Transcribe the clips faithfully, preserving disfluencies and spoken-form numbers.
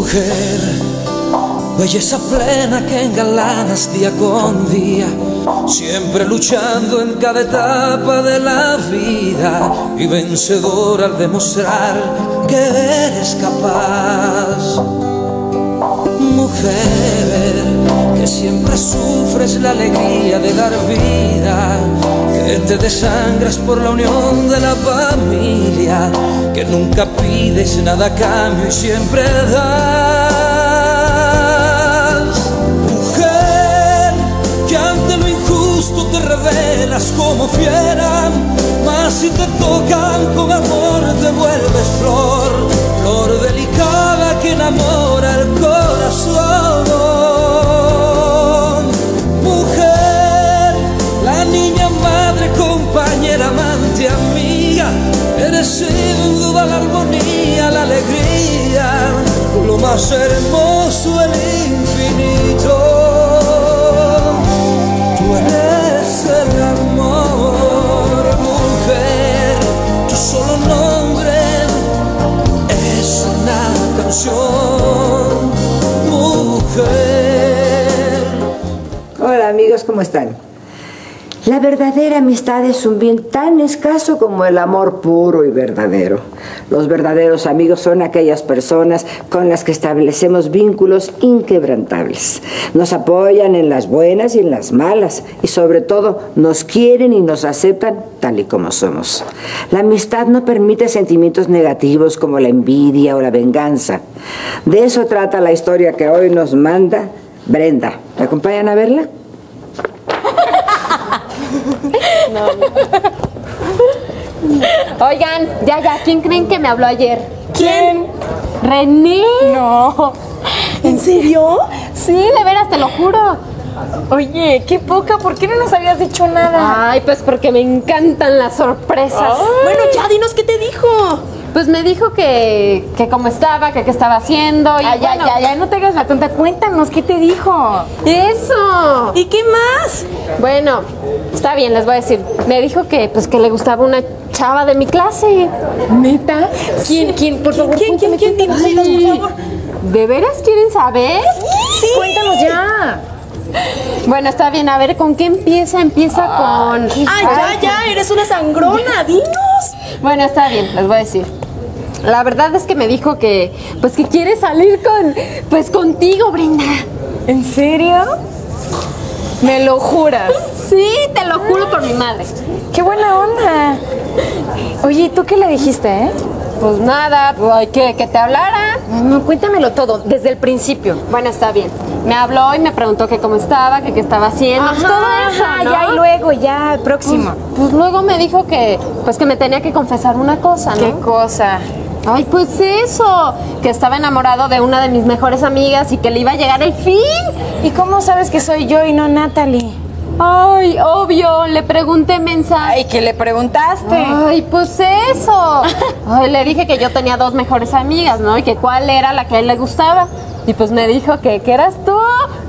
Mujer, belleza plena que engalanas día con día, siempre luchando en cada etapa de la vida y vencedora al demostrar que eres capaz. Mujer, que siempre sufres la alegría de dar vida, que te desangras por la unión de la familia, que nunca pides nada a cambio y siempre das. Mujer, que ante lo injusto te revelas como fiera, mas si te tocan con amor te vuelves flor, flor delicada que enamora el corazón. Mujer, la niña, madre, compañera, amante, amiga, eres sin duda la armonía, la alegría, lo más hermoso, el infinito. Tú eres el amor, mujer, tu solo nombre es una canción, mujer. Hola amigos, ¿cómo están? La verdadera amistad es un bien tan escaso como el amor puro y verdadero. Los verdaderos amigos son aquellas personas con las que establecemos vínculos inquebrantables. Nos apoyan en las buenas y en las malas y sobre todo nos quieren y nos aceptan tal y como somos. La amistad no permite sentimientos negativos como la envidia o la venganza. De eso trata la historia que hoy nos manda Brenda. ¿Me acompañan a verla? No, no. Oigan, ya, ya, ¿quién creen que me habló ayer? ¿Quién? René. No. ¿En serio? Sí, de veras, te lo juro. Oye, qué poca, ¿por qué no nos habías dicho nada? Ay, pues porque me encantan las sorpresas. Ay. Bueno, ya, dinos qué te dijo. Pues me dijo que, que cómo estaba, que qué estaba haciendo y Ay, ya, bueno, ya, ya, no te hagas la tonta, cuéntanos, ¿qué te dijo? ¡Eso! ¿Y qué más? Bueno, está bien, les voy a decir. Me dijo que pues que le gustaba una chava de mi clase. ¿Neta? ¿Quién, quién, por favor? ¿Quién, quién, quién? Dinos, Ay, dinos, por favor. ¿De veras quieren saber? Sí. Cuéntanos ya. Bueno, está bien, a ver, ¿con qué empieza? Empieza con... Ah, ya, ya, eres una sangrona, dinos. Bueno, está bien, les voy a decir. La verdad es que me dijo que, pues que quiere salir con, pues contigo, Brenda. ¿En serio? ¿Me lo juras? Sí, te lo juro por mi madre. ¡Qué buena onda! Oye, ¿y tú qué le dijiste, eh? Pues nada, pues, que, que te hablara. No, no, cuéntamelo todo, desde el principio. Bueno, está bien. Me habló y me preguntó que cómo estaba, que qué estaba haciendo. Ajá, pues todo eso, ajá, ¿no? ya, y luego, ya, próximo. Pues, pues luego me dijo que, pues que me tenía que confesar una cosa, ¿no? ¿Qué cosa? Ay, pues eso, que estaba enamorado de una de mis mejores amigas y que le iba a llegar el fin. ¿Y cómo sabes que soy yo y no Natalie? Ay, obvio, le pregunté mensaje. Ay, ¿qué le preguntaste? Ay, pues eso. Ay, le dije que yo tenía dos mejores amigas, ¿no? Y que cuál era la que a él le gustaba. Y pues me dijo que, que eras tú.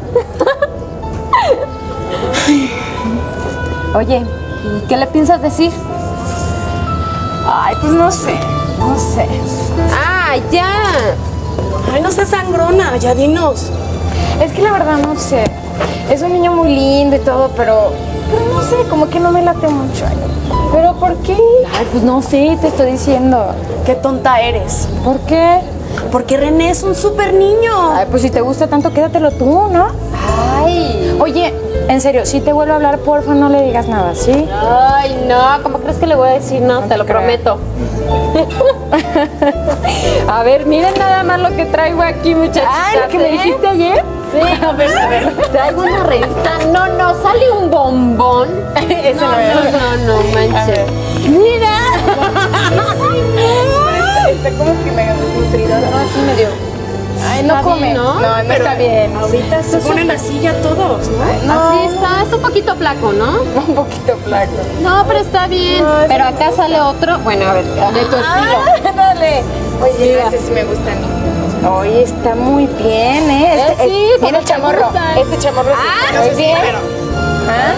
Oye, ¿y qué le piensas decir? Ay, pues no sé, no sé. Ah, ya. Ay, no seas sangrona, ya dinos. Es que la verdad no sé. Es un niño muy lindo y todo, pero... Pero no sé, como que no me late mucho. ¿Pero por qué? Ay, pues no sé, te estoy diciendo. Qué tonta eres. ¿Por qué? Porque René es un súper niño. Ay, pues si te gusta tanto, quédatelo tú, ¿no? Ay. Oye, en serio, si te vuelvo a hablar, porfa, no le digas nada, ¿sí? Ay, no, ¿cómo crees que le voy a decir? No, No te te lo creo. prometo. A ver, miren nada más lo que traigo aquí, muchachitas. Ay, lo que me ¿eh? dijiste ayer. Sí, a ver, a ver. Traigo una revista. No, no, sale un bombón. Eso no, no veo. no, no, no, A manches. ver. Mira. Está como que mega desnutrido. No, así me dio. Ay, no Está come. bien, ¿no? No, no Pero está bien. Ahorita se ponen así ya todos, ¿no? No. Así está, es un poquito flaco, ¿no? Un poquito flaco. No, pero está bien. No, pero acá sale otro. Bueno, a ver, de tu estilo. Ah, dale. Oye, Mira. ese sí me gusta a mí. Oye, está muy bien, ¿eh? Eh, Este, sí, eh, como mira el te chamorro. gustan. Este chamorro sí. Ah, muy bien. ¿Ah?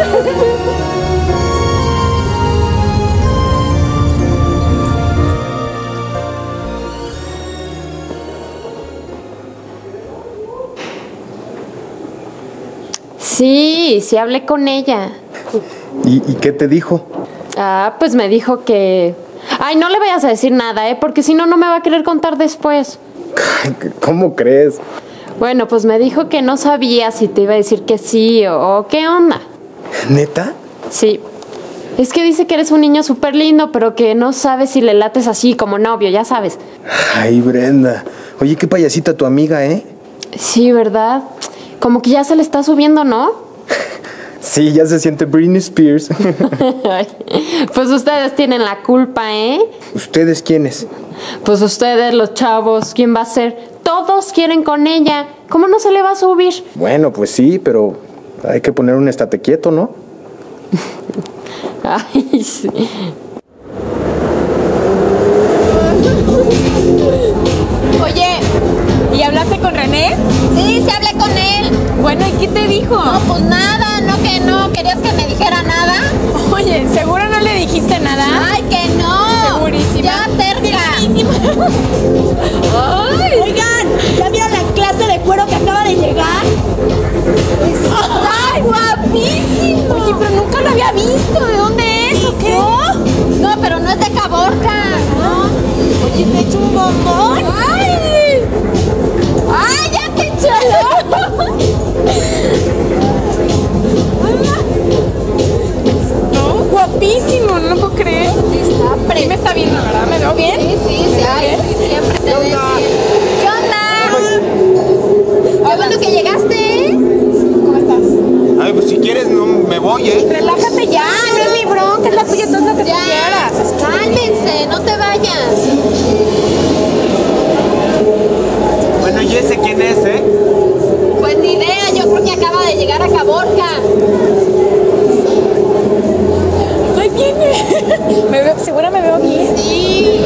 Sí, sí hablé con ella. ¿Y, y qué te dijo? Ah, pues me dijo que... Ay, no le vayas a decir nada, ¿eh? Porque si no, no me va a querer contar después. ¿Cómo crees? Bueno, pues me dijo que no sabía si te iba a decir que sí o, o qué onda. ¿Neta? Sí. Es que dice que eres un niño súper lindo, pero que no sabes si le lates así como novio, ya sabes. Ay, Brenda. Oye, qué payasita tu amiga, ¿eh? Sí, ¿verdad? Como que ya se le está subiendo, ¿no? Sí, ya se siente Britney Spears. Pues ustedes tienen la culpa, ¿eh? ¿Ustedes quiénes? Pues ustedes, los chavos, ¿quién va a ser? Todos quieren con ella. ¿Cómo no se le va a subir? Bueno, pues sí, pero hay que poner un estate quieto, ¿no? Ay, sí. Oye, ¿y hablaste con René? Sí, sí hablé con él. Bueno, ¿y qué te dijo? No, pues nada, no que no. ¿Querías que me dijera nada? Oye, ¿seguro no le dijiste nada? Ay, que no. Segurísima. Ya, terca. Ay. Oigan, ¿ya vieron la clase de cuero que acaba de llegar? ¡Ay, guapísimo! Oye, pero nunca lo había visto. ¿De dónde es o qué? ¿No? No, pero no es de Caborca. ¿No? Oye, te echo un bombón. ¡Ay! ¡Ay, ya te echó! No, guapísimo, no lo puedo creer. Sí, está Sí me está viendo, ¿verdad? ¿Me veo bien? Sí, sí, sí, ay, sí, siempre te ves bien. ¿Qué onda? Qué bueno que llegaste. ¿Cómo estás? Ay, pues si quieres no me voy, ¿eh? Relájate ya, no es mi bronca, es la tuya, tú haz lo que tú Ya, quieras. cálmense, no te vayas. Bueno, ¿y ese quién es, eh? Pues ni idea, yo creo que acaba de llegar a Caborca. Estoy bien. Me veo, ¿segura me veo bien? Sí.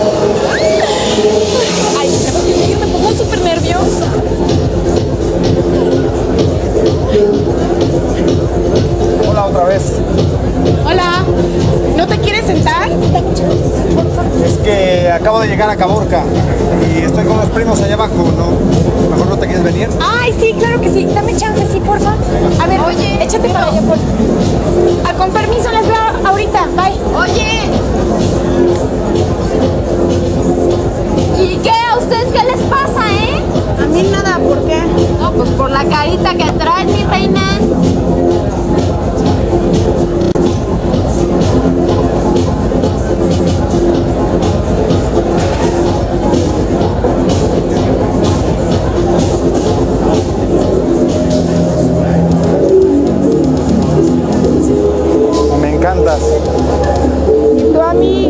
Ay, yo me pongo súper nerviosa. Hola otra vez. Hola, ¿no te quieres sentar? Es que acabo de llegar a Caborca y estoy con los primos allá abajo, ¿no? Mejor no te quieres venir. Ay, sí, claro que sí. Dame chance, sí, porfa. A ver, oye, échate para allá, porfa. Ah, con permiso, las veo ahorita. Bye. Oye. ¿Y qué? ¿A ustedes qué les pasa, eh? A mí nada, ¿por qué? No, pues por la carita que traes, mi reina. Me encantas. ¿Y tú a mí?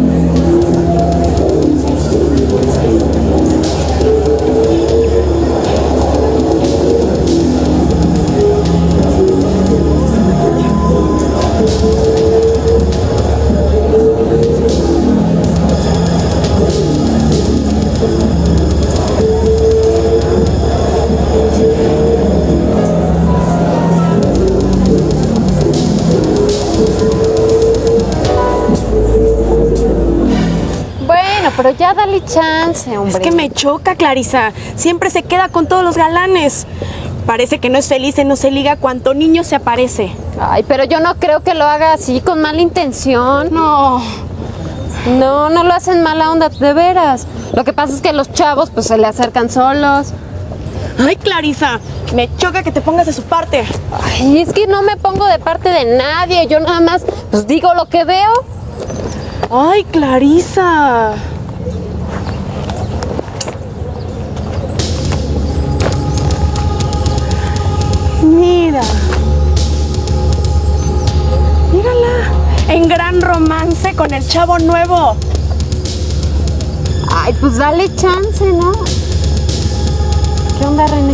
Bueno, pero ya dale chance, hombre. Es que me choca, Clarisa. Siempre se queda con todos los galanes. Parece que no es feliz en No se liga cuanto niño se aparece. Ay, pero yo no creo que lo haga así, con mala intención. No. No, no lo hacen mala onda, de veras. Lo que pasa es que los chavos, pues, se le acercan solos. Ay, Clarisa, me choca que te pongas de su parte. Ay, es que no me pongo de parte de nadie. Yo nada más, pues, digo lo que veo. Ay, Clarisa. Mira. Mírala. En gran romance con el chavo nuevo. Ay, pues dale chance, ¿no? ¿Qué onda, René?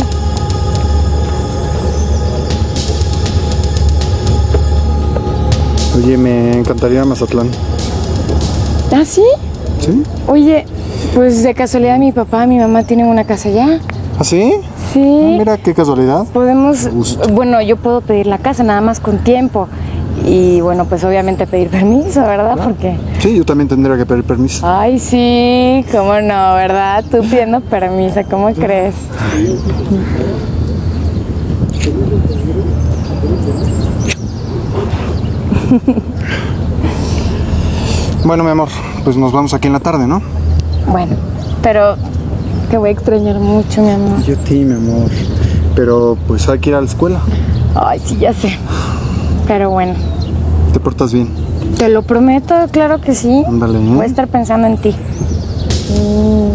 Oye, me encantaría ir a Mazatlán. ¿Ah, sí? ¿Sí? Oye, pues de casualidad mi papá, mi mamá tienen una casa allá. ¿Ah, sí? Sí. Mira, qué casualidad. Podemos, Gusto. bueno, yo puedo pedir la casa nada más con tiempo. Y bueno, pues obviamente pedir permiso, ¿verdad? Porque... Sí, yo también tendría que pedir permiso. Ay, sí, cómo no, ¿verdad? Tú pidiendo permiso, ¿cómo crees? Bueno, mi amor, pues nos vamos aquí en la tarde, ¿no? Bueno, pero te voy a extrañar mucho, mi amor. Yo a ti, mi amor. Pero pues hay que ir a la escuela. Ay, sí, ya sé. Pero bueno. ¿Te portas bien? Te lo prometo, claro que sí. Ándale, ¿eh? Voy a estar pensando en ti. Mm.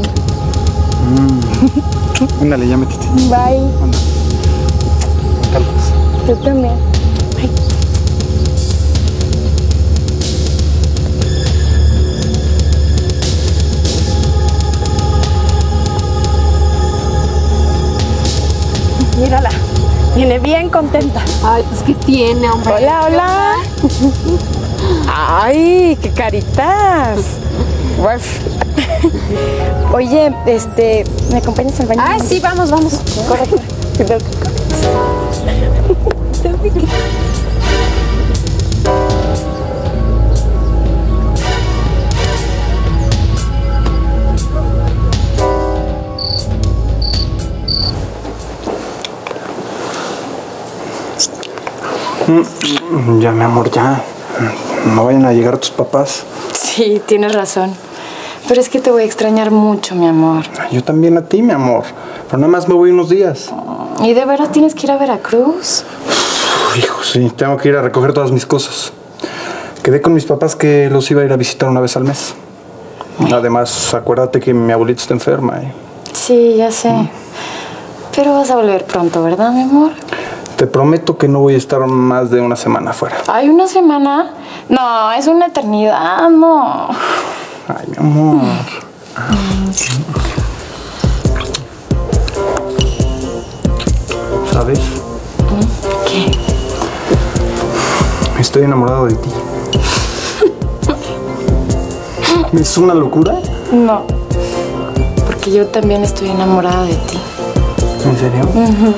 Mm. Ándale, ya métete. Bye. Ándale. Calmas. Tú también. Ay. Mírala, viene bien contenta. Ay, pues ¿qué tiene, hombre? Hola, hola. Ay, qué caritas. Uf. Oye, este, ¿me acompañas al baño? Ay, sí, vamos, vamos. Corre, corre. Cuidado que corres. Ya, mi amor, ya. No vayan a llegar tus papás. Sí, tienes razón. Pero es que te voy a extrañar mucho, mi amor. Yo también a ti, mi amor. Pero nada más me voy unos días. ¿Y de veras tienes que ir a Veracruz? Uf, hijo, sí. Tengo que ir a recoger todas mis cosas. Quedé con mis papás que los iba a ir a visitar una vez al mes. Además, acuérdate que mi abuelita está enferma. ¿eh? Sí, ya sé. Mm. Pero vas a volver pronto, ¿verdad, mi amor? Te prometo que no voy a estar más de una semana afuera. ¿Hay una semana? No, es una eternidad, no. Ay, mi amor. Mm. ¿Sabes? ¿Qué? Estoy enamorado de ti. ¿Es una locura? No. Porque yo también estoy enamorada de ti. ¿En serio? Uh-huh.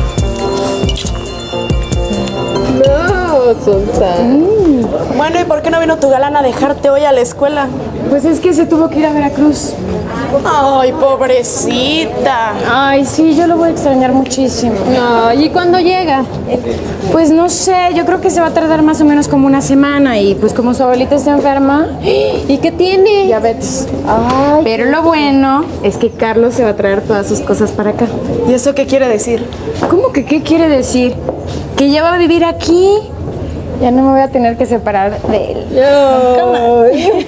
No, Sonsa. Mm. Bueno, ¿y por qué no vino tu galán a dejarte hoy a la escuela? Pues es que se tuvo que ir a Veracruz. Ay, pobrecita. Ay, sí, yo lo voy a extrañar muchísimo. No, ¿y cuándo llega? Pues no sé, yo creo que se va a tardar más o menos como una semana y pues como su abuelita está enferma. ¿Y qué tiene? Diabetes. Ay, pero lo bueno es que Carlos se va a traer todas sus cosas para acá. ¿Y eso qué quiere decir? ¿Cómo que qué quiere decir? Que ya va a vivir aquí. Ya no me voy a tener que separar de él. No.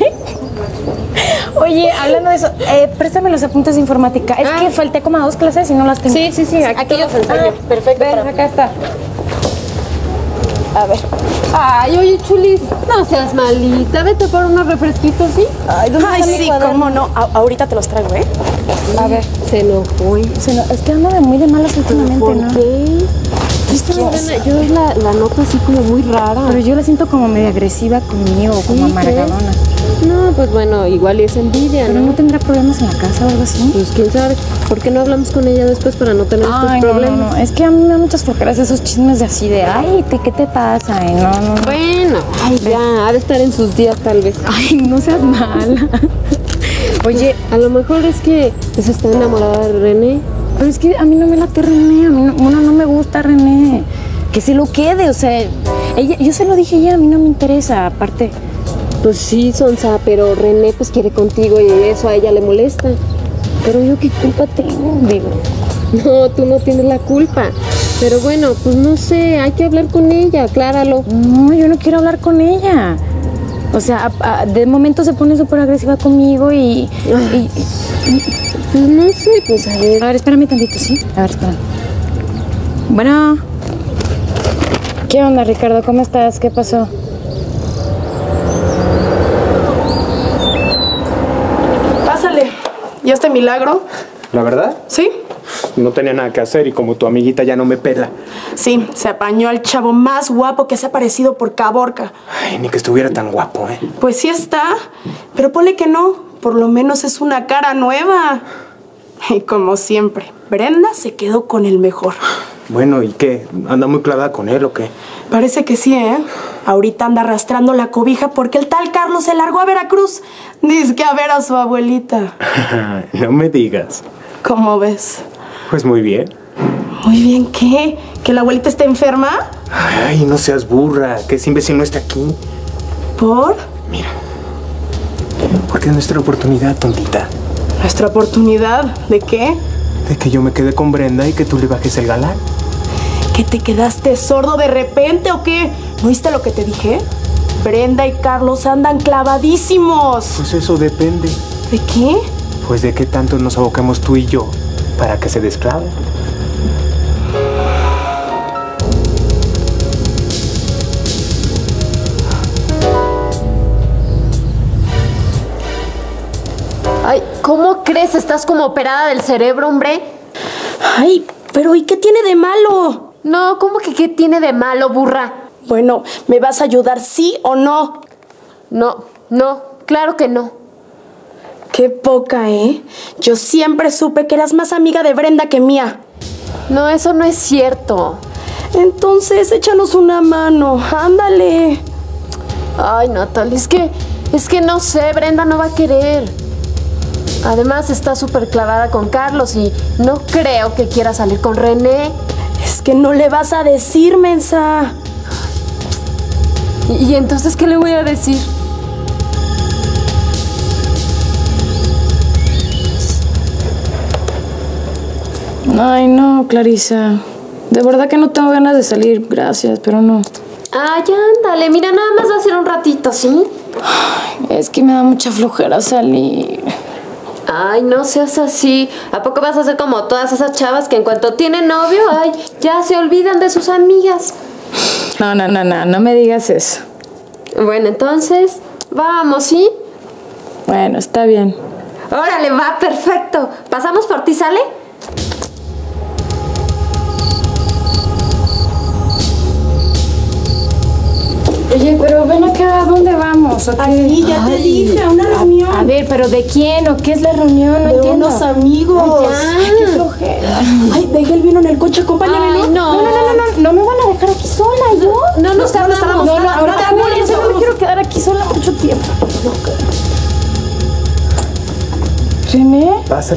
Oye, hablando de eso, eh, préstame los apuntes de informática. Es ah. que falté como a dos clases y no las tengo. Sí, sí, sí, aquí, aquí los enseño. Ah, perfecto. Ven, acá está. A ver. Ay, oye, Chulis, no seas malita. Vete por unos refresquitos, ¿sí? Ay, ¿dónde Ay sí, cómo no. A ahorita te los traigo, ¿eh? A ver. Se enojó. Se no es que anda de muy de malas últimamente, ¿por ¿no? qué? Es que Lorena, yo la, la noto así como muy rara. Pero yo la siento como medio agresiva conmigo, ¿Sí, como amargadona. No, pues bueno, igual es envidia, ¿Pero ¿no? no tendrá problemas en la casa o algo así? Pues quién sabe. ¿Por qué no hablamos con ella después para no tener ay, estos problemas? No, no, no, es que a mí me dan muchas flojeras esos chismes de así de, ay, ¿qué te pasa? Ay, no, no, no. Bueno, ay, ya, ha de estar en sus días tal vez. Ay, no seas mala. Oye, a lo mejor es que pues, está enamorada de René. Pero es que a mí no me late René, a mí no, bueno, no me gusta René. Que se lo quede, o sea, ella, yo se lo dije ya, a mí no me interesa, aparte. Pues sí, Sonsa, pero René pues quiere contigo y eso a ella le molesta. Pero yo qué culpa tengo, digo. No, tú no tienes la culpa. Pero bueno, pues no sé, hay que hablar con ella, acláralo. No, yo no quiero hablar con ella. O sea, a, a, de momento se pone súper agresiva conmigo y, y, y, y... Pues no sé, pues a ver. A ver, espérame tantito, ¿sí? A ver, espérame. Bueno. ¿Qué onda, Ricardo? ¿Cómo estás? ¿Qué pasó? Pásale. ¿Y este milagro? ¿La verdad? Sí. No tenía nada que hacer y como tu amiguita ya no me pela. Sí, se apañó al chavo más guapo que se ha aparecido por Caborca. Ay, ni que estuviera tan guapo, ¿eh? Pues sí está, pero ponle que no. Por lo menos es una cara nueva. Y como siempre, Brenda se quedó con el mejor. Bueno, ¿y qué? ¿Anda muy clavada con él o qué? Parece que sí, ¿eh? Ahorita anda arrastrando la cobija porque el tal Carlos se largó a Veracruz. Dice que a ver a su abuelita. No me digas. ¿Cómo ves? Pues muy bien. Muy bien, ¿qué? ¿Que la abuelita está enferma? Ay, no seas burra, que ese imbécil no está aquí. ¿Por? Mira. Porque es nuestra oportunidad, tontita. ¿Nuestra oportunidad? ¿De qué? De que yo me quede con Brenda y que tú le bajes el galán. ¿Que te quedaste sordo de repente o qué? ¿No oíste lo que te dije? Brenda y Carlos andan clavadísimos. Pues eso depende. ¿De qué? Pues de qué tanto nos aboquemos tú y yo para que se desclave. Ay, ¿cómo crees? Estás como operada del cerebro, hombre. Ay, pero ¿y qué tiene de malo? No, ¿cómo que qué tiene de malo, burra? Bueno, ¿me vas a ayudar sí o no? No, no, claro que no. Qué poca, ¿eh? Yo siempre supe que eras más amiga de Brenda que mía. No, eso no es cierto. Entonces, échanos una mano. Ándale. Ay, Natalia, es que, es que no sé, Brenda no va a querer. Además, está súper clavada con Carlos y no creo que quiera salir con René. Es que no le vas a decir, mensa. ¿Y, y entonces qué le voy a decir? Ay, no, Clarisa. De verdad que no tengo ganas de salir, gracias, pero no. Ay, ándale, mira, nada más va a ser un ratito, ¿sí? Ay, es que me da mucha flojera salir. Ay, no seas así. ¿A poco vas a ser como todas esas chavas que en cuanto tienen novio, ay, ya se olvidan de sus amigas? No, no, no, no, no me digas eso. Bueno, entonces, vamos, ¿sí? Bueno, está bien. Órale, va, perfecto. ¿Pasamos por ti, sale? Oye, pero ven acá, ¿a dónde vamos? ¿O qué? Ay, ya te dije, a una reunión. A ver, ¿pero de quién o qué es la reunión? No de entiendo. unos amigos. Ay, Ay, qué flojera. Ay, dejé el vino en el coche, acompáñame, Ay, ¿no? no. No, no, no, no, no, no me van a dejar aquí sola, ¿yo? No nos tardamos. tardamos. No, no, Ahora, ahorita ahora, no, ahora, en serio, no vamos. me quiero quedar aquí sola mucho tiempo. ¿René? Pásale.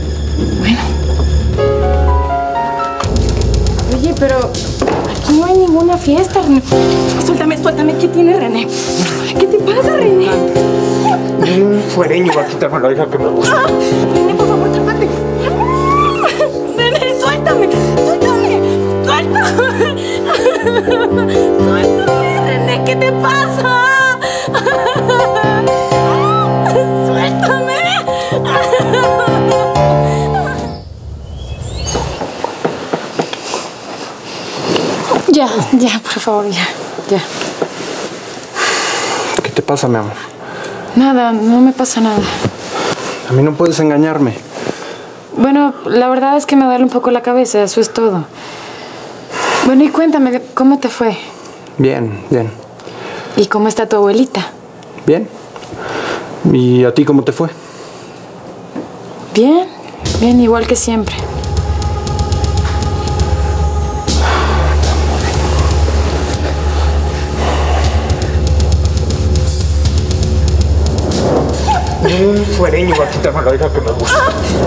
Oye, pero aquí no hay ninguna fiesta, René. Suéltame, suéltame. ¿Qué tiene René? ¿Qué te pasa, René? Un fuereño va a quitarme la hija que me gusta. Ah, René, por favor, trápate. René, suéltame. Suéltame. Suéltame. Suéltame, René. ¿Qué te pasa? Suéltame. Ya, ya, por favor, ya, ya. ¿Qué te pasa, mi amor? Nada, no me pasa nada. A mí no puedes engañarme. Bueno, la verdad es que me duele un poco la cabeza, eso es todo. Bueno, y cuéntame, ¿cómo te fue? Bien, bien. ¿Y cómo está tu abuelita? Bien. ¿Y a ti cómo te fue? Bien, bien, igual que siempre. Un fuereño va a quitarme la hija que me gusta.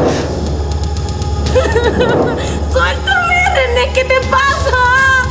Suéltame, René. ¿Qué te pasa?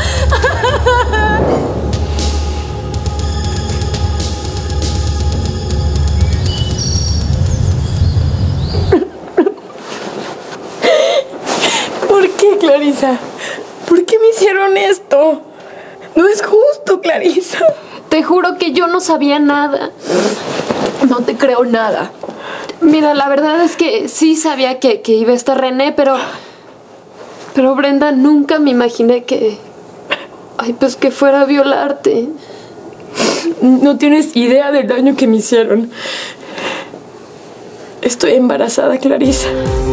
¿Por qué, Clarisa? ¿Por qué me hicieron esto? No es justo, Clarisa. Te juro que yo no sabía nada. No te creo nada. Mira, la verdad es que sí sabía que, que iba a estar René, pero... Pero Brenda, nunca me imaginé que... Ay, pues que fuera a violarte. No tienes idea del daño que me hicieron. Estoy embarazada, Clarisa.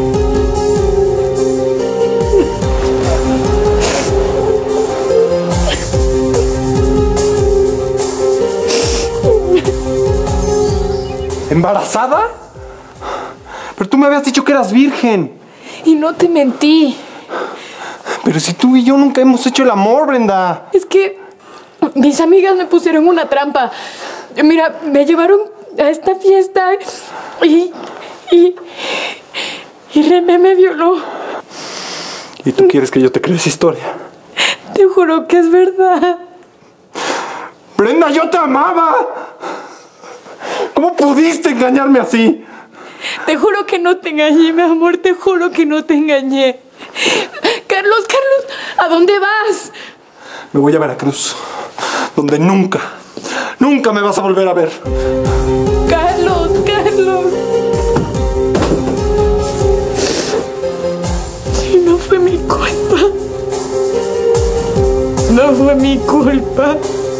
¿Embarazada? Pero tú me habías dicho que eras virgen. Y no te mentí. Pero si tú y yo nunca hemos hecho el amor, Brenda. Es que mis amigas me pusieron una trampa. Mira, me llevaron a esta fiesta y... y... y René me violó. ¿Y tú quieres que yo te crea esa historia? juro que es verdad. Brenda, yo te amaba. ¿Cómo pudiste engañarme así? Te juro que no te engañé, mi amor, te juro que no te engañé. Carlos, Carlos, ¿a dónde vas? Me voy a Veracruz, donde nunca, nunca me vas a volver a ver. Carlos, Carlos. No fue mi culpa. No fue mi culpa.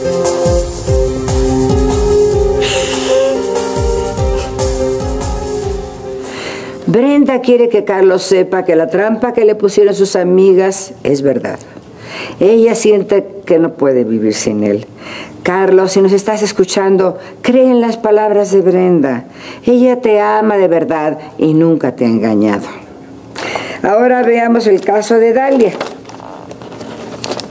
Brenda quiere que Carlos sepa que la trampa que le pusieron sus amigas es verdad. Ella siente que no puede vivir sin él. Carlos, si nos estás escuchando, cree en las palabras de Brenda. Ella te ama de verdad y nunca te ha engañado. Ahora veamos el caso de Dalia.